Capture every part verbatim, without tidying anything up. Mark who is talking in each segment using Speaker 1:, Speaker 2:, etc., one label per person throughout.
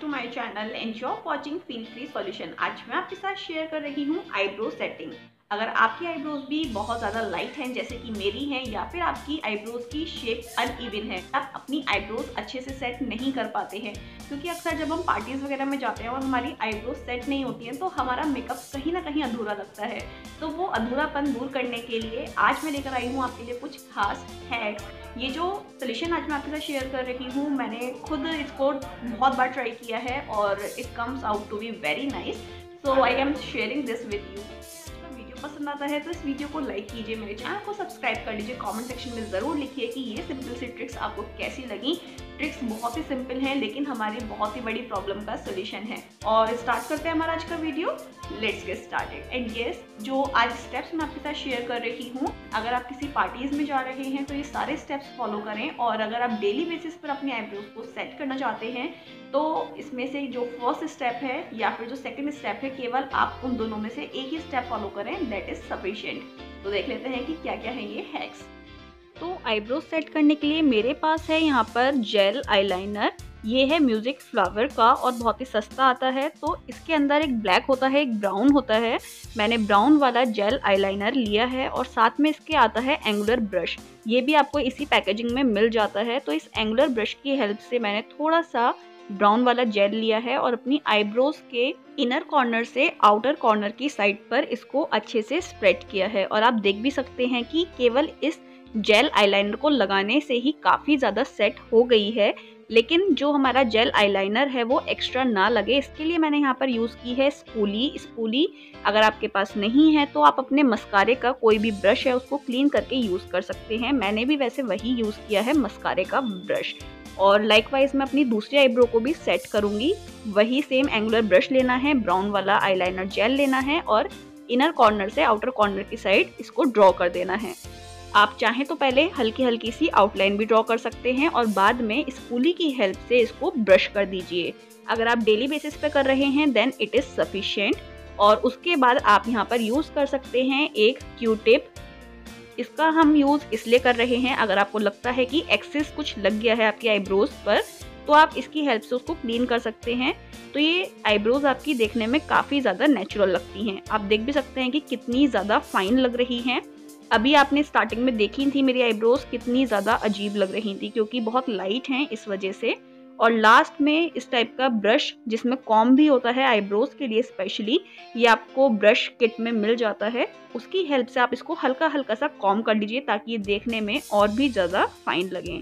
Speaker 1: To my channel enjoy watching feel free solution. आज मैं आपके साथ शेयर कर रही हूँ आईब्रो सेटिंग। अगर आपकी आईब्रोज भी बहुत ज़्यादा लाइट हैं जैसे कि मेरी हैं, या फिर आपकी आईब्रोज की शेप अनइवन है, आप अपनी आईब्रोज अच्छे से सेट नहीं कर पाते हैं, क्योंकि अक्सर जब हम पार्टीज वगैरह में जाते हैं और हमारी आईब्रोज सेट नहीं होती हैं तो हमारा मेकअप कहीं ना कहीं अधूरा लगता है। तो वो अधूरापन दूर करने के लिए आज मैं लेकर आई हूँ आपके लिए कुछ खास हैक्स। ये जो सोल्यूशन आज मैं आपके साथ शेयर कर रही हूँ, मैंने खुद इसको बहुत बार ट्राई किया है और it comes out to be very nice. So I am sharing this with you. Video पसंद आता है तो इस वीडियो को लाइक कीजिए, मेरे चैनल को सब्सक्राइब कर लीजिए, कमेंट सेक्शन में ज़रूर लिखिए कि ये सिंपल सी ट्रिक्स आपको कैसी लगी। ट्रिक्स बहुत ही सिंपल हैं लेकिन हमारी बहुत ही बड़ी प्रॉब्लम का सोल्यूशन है। और स्टार्ट करते हैं हमारा आज का video. Let's get started. And yes, जो आज स्टेप्स मैं आपके साथ शेयर कर रही हूँ, अगर आप किसी पार्टीज में जा रहे हैं तो ये सारे स्टेप्स फॉलो करें। और अगर आप डेली बेसिस पर अपने आईब्रोज को सेट करना चाहते हैं तो इसमें से जो फर्स्ट स्टेप है या फिर जो सेकंड स्टेप है, केवल आप उन दोनों में से एक ही स्टेप फॉलो करें, दैट इज सफिशिएंट। तो देख लेते हैं कि क्या क्या है ये हैक्स। तो आईब्रो सेट करने के लिए मेरे पास है यहाँ पर जेल आईलाइनर। ये है म्यूजिक फ्लावर का और बहुत ही सस्ता आता है। तो इसके अंदर एक ब्लैक होता है, एक ब्राउन होता है। मैंने ब्राउन वाला जेल आईलाइनर लिया है और साथ में इसके आता है एंगुलर ब्रश। ये भी आपको इसी पैकेजिंग में मिल जाता है। तो इस एंगुलर ब्रश की हेल्प से मैंने थोड़ा सा ब्राउन वाला जेल लिया है और अपनी आईब्रोज के इनर कॉर्नर से आउटर कॉर्नर की साइड पर इसको अच्छे से स्प्रेड किया है। और आप देख भी सकते हैं कि केवल इस जेल आईलाइनर को लगाने से ही काफ़ी ज़्यादा सेट हो गई है। लेकिन जो हमारा जेल आईलाइनर है वो एक्स्ट्रा ना लगे, इसके लिए मैंने यहाँ पर यूज़ की है स्पूली। स्पूली अगर आपके पास नहीं है तो आप अपने मस्कारे का कोई भी ब्रश है उसको क्लीन करके यूज़ कर सकते हैं। मैंने भी वैसे वही यूज़ किया है, मस्कारे का ब्रश। और लाइकवाइज मैं अपनी दूसरी आईब्रो को भी सेट करूँगी। वही सेम एंगुलर ब्रश लेना है, ब्राउन वाला आईलाइनर जेल लेना है और इनर कॉर्नर से आउटर कॉर्नर की साइड इसको ड्रॉ कर देना है। आप चाहें तो पहले हल्की हल्की सी आउटलाइन भी ड्रॉ कर सकते हैं और बाद में स्पूली की हेल्प से इसको ब्रश कर दीजिए। अगर आप डेली बेसिस पे कर रहे हैं देन इट इज़ सफिशिएंट। और उसके बाद आप यहाँ पर यूज़ कर सकते हैं एक क्यू टिप। इसका हम यूज़ इसलिए कर रहे हैं, अगर आपको लगता है कि एक्सेस कुछ लग गया है आपकी आईब्रोज पर तो आप इसकी हेल्प से उसको क्लीन कर सकते हैं। तो ये आईब्रोज आपकी देखने में काफ़ी ज़्यादा नेचुरल लगती हैं। आप देख भी सकते हैं कि कितनी ज़्यादा फाइन लग रही हैं। अभी आपने स्टार्टिंग में देखी थी मेरी आईब्रोज कितनी ज़्यादा अजीब लग रही थी क्योंकि बहुत लाइट हैं इस वजह से। और लास्ट में इस टाइप का ब्रश जिसमें कॉम भी होता है आईब्रोज के लिए स्पेशली, ये आपको ब्रश किट में मिल जाता है। उसकी हेल्प से आप इसको हल्का हल्का सा कॉम कर लीजिए ताकि ये देखने में और भी ज़्यादा फाइन लगें।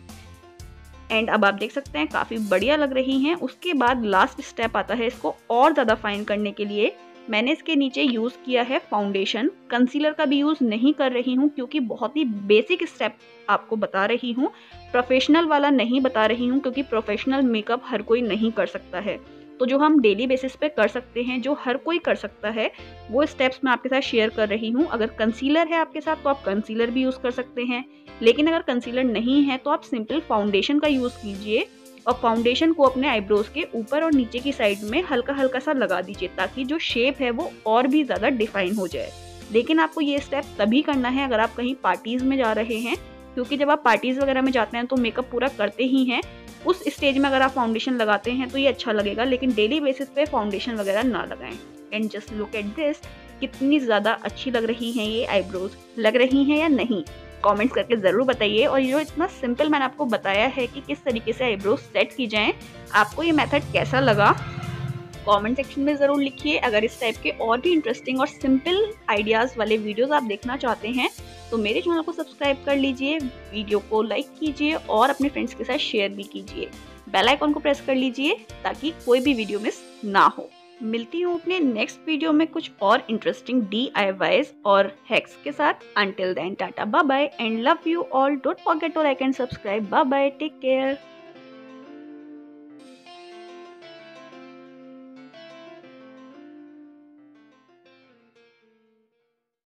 Speaker 1: एंड अब आप देख सकते हैं काफ़ी बढ़िया लग रही हैं। उसके बाद लास्ट स्टेप आता है इसको और ज़्यादा फाइन करने के लिए। मैंने इसके नीचे यूज़ किया है फाउंडेशन। कंसीलर का भी यूज़ नहीं कर रही हूँ क्योंकि बहुत ही बेसिक स्टेप आपको बता रही हूँ, प्रोफेशनल वाला नहीं बता रही हूँ क्योंकि प्रोफेशनल मेकअप हर कोई नहीं कर सकता है। तो जो हम डेली बेसिस पे कर सकते हैं, जो हर कोई कर सकता है, वो स्टेप्स मैं आपके साथ शेयर कर रही हूँ। अगर कंसीलर है आपके साथ तो आप कंसीलर भी यूज़ कर सकते हैं, लेकिन अगर कंसीलर नहीं है तो आप सिंपल फाउंडेशन का यूज़ कीजिए और फाउंडेशन को अपने आईब्रोज के ऊपर और नीचे की साइड में हल्का हल्का सा लगा दीजिए ताकि जो शेप है वो और भी ज़्यादा डिफाइन हो जाए। लेकिन आपको ये स्टेप तभी करना है अगर आप कहीं पार्टीज़ में जा रहे हैं, क्योंकि जब आप पार्टीज़ वगैरह में जाते हैं तो मेकअप पूरा करते ही हैं। उस स्टेज में अगर आप फाउंडेशन लगाते हैं तो ये अच्छा लगेगा, लेकिन डेली बेसिस पे फाउंडेशन वगैरह ना लगाएं। And just look at this, कितनी ज़्यादा अच्छी लग रही हैं ये आईब्रोज। लग रही हैं या नहीं कमेंट्स करके ज़रूर बताइए। और ये जो इतना सिंपल मैंने आपको बताया है कि किस तरीके से आईब्रोज सेट की जाएं, आपको ये मेथड कैसा लगा कमेंट सेक्शन में ज़रूर लिखिए। अगर इस टाइप के और भी इंटरेस्टिंग और सिंपल आइडियाज़ वाले वीडियोस आप देखना चाहते हैं तो मेरे चैनल को सब्सक्राइब कर लीजिए, वीडियो को लाइक कीजिए और अपने फ्रेंड्स के साथ शेयर भी कीजिए। बेल आइकन को प्रेस कर लीजिए ताकि कोई भी वीडियो मिस ना हो। मिलती हूँ अपने नेक्स्ट वीडियो में कुछ और इंटरेस्टिंग डी आई वाईज और हैक्स के साथ। Until then tata bye bye and love you all. Don't forget to like and subscribe. Bye bye, take care.